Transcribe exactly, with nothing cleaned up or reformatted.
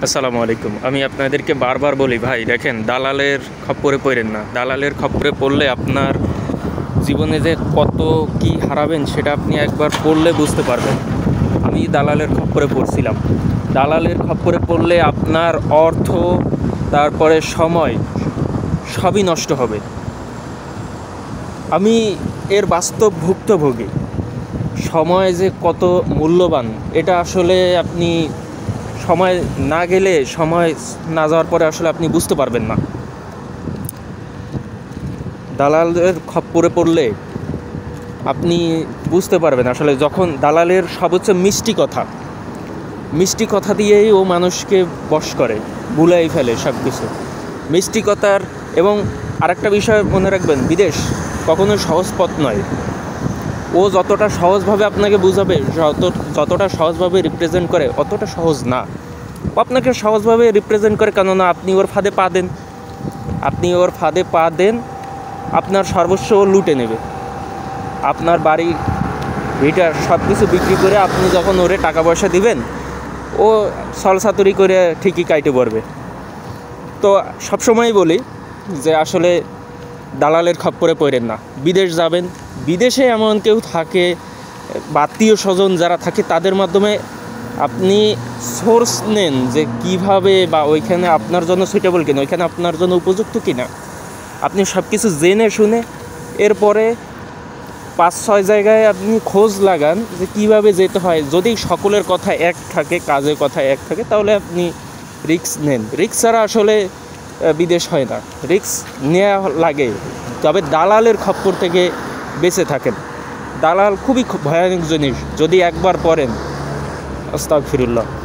আসসালামু আলাইকুম। আমি আপনাদেরকে বারবার বলি ভাই দেখেন, দালালের খপ্পরে পড়েন না। দালালের খপ্পরে পড়লে আপনার জীবনে যে কত কি হারাবেন সেটা আপনি একবার পড়লে বুঝতে পারবেন। আমি দালালের খপ্পরে পড়ছিলাম। দালালের খপ্পরে পড়লে আপনার অর্থ, তারপরে সময় সবই নষ্ট হবে। আমি এর বাস্তব ভুক্তভোগী। সময় যে কত মূল্যবান এটা আসলে আপনি সময় না গেলে, সময় না যাওয়ার পরে আসলে আপনি বুঝতে পারবেন না। দালালের খপ্পরে পড়লে আপনি বুঝতে পারবেন আসলে, যখন দালালের সব হচ্ছে মিষ্টি কথা, মিষ্টি কথা দিয়েই ও মানুষকে বশ করে, ভুলাই ফেলে সব কিছু মিষ্টি কথার। এবং আরেকটা বিষয় মনে রাখবেন, বিদেশ কখনোই সহজ পথ নয়। ও যতটা সহজভাবে আপনাকে বুঝাবে, যত যতটা সহজভাবে রিপ্রেজেন্ট করে অতটা সহজ না। ও আপনাকে সহজভাবে রিপ্রেজেন্ট করে, কেননা আপনি ওর ফাঁদে পা দেন আপনি ওর ফাঁদে পা দেন আপনার সর্বস্ব ও লুটে নেবে। আপনার বাড়ি ভিটার সব কিছু বিক্রি করে আপনি যখন ওরে টাকা পয়সা দিবেন, ও সলসাতুরি করে ঠিকই কাইটে পড়বে। তো সবসময়ই বলি যে আসলে দালালের খপ্পরে পড়েন না। বিদেশ যাবেন, বিদেশে এমন কেউ থাকে, আত্মীয় স্বজন যারা থাকে, তাদের মাধ্যমে আপনি সোর্স নেন যে কিভাবে বা ওইখানে আপনার জন্য সুইটেবল কিনা, ওইখানে আপনার জন্য উপযুক্ত কিনা। আপনি সব কিছু জেনে শুনে এরপরে পাঁচ ছয় জায়গায় আপনি খোঁজ লাগান যে কিভাবে যেতে হয়। যদি সকলের কথা এক থাকে, কাজের কথা এক থাকে, তাহলে আপনি রিস্ক নেন। রিস্ক ছাড়া আসলে বিদেশ হয় না, রিস্ক নেওয়া লাগে। তবে দালালের খপ্পর থেকে বেঁচে থাকেন। দালাল খুবই ভয়ানক জিনিস, যদি একবার পড়েন। আস্তাগফিরুল্লাহ।